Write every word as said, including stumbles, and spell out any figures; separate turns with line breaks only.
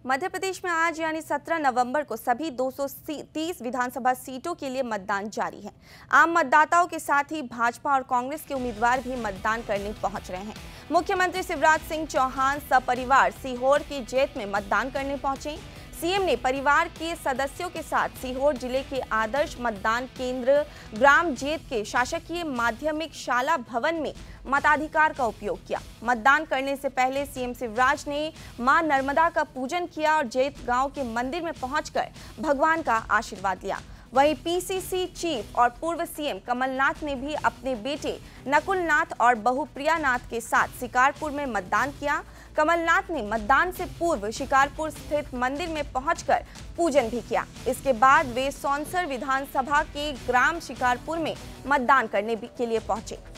मध्य प्रदेश में आज यानी सत्रह नवंबर को सभी दो सौ तीस विधानसभा सीटों के लिए मतदान जारी है। आम मतदाताओं के साथ ही भाजपा और कांग्रेस के उम्मीदवार भी मतदान करने पहुंच रहे हैं। मुख्यमंत्री शिवराज सिंह चौहान सपरिवार सीहोर की जेत में मतदान करने पहुंचे। सीएम ने परिवार के सदस्यों के साथ सीहोर जिले के आदर्श मतदान केंद्र ग्राम जेत के शासकीय माध्यमिक शाला भवन में मताधिकार का उपयोग किया। मतदान करने से पहले सीएम शिवराज ने मां नर्मदा का पूजन किया और जेत गांव के मंदिर में पहुंचकर भगवान का आशीर्वाद लिया। वहीं पीसीसी चीफ और पूर्व सीएम कमलनाथ ने भी अपने बेटे नकुल नाथ और बहू प्रिया नाथ के साथ शिकारपुर में मतदान किया। कमलनाथ ने मतदान से पूर्व शिकारपुर स्थित मंदिर में पहुंचकर पूजन भी किया। इसके बाद वे सौंसर विधानसभा के ग्राम शिकारपुर में मतदान करने के लिए पहुंचे।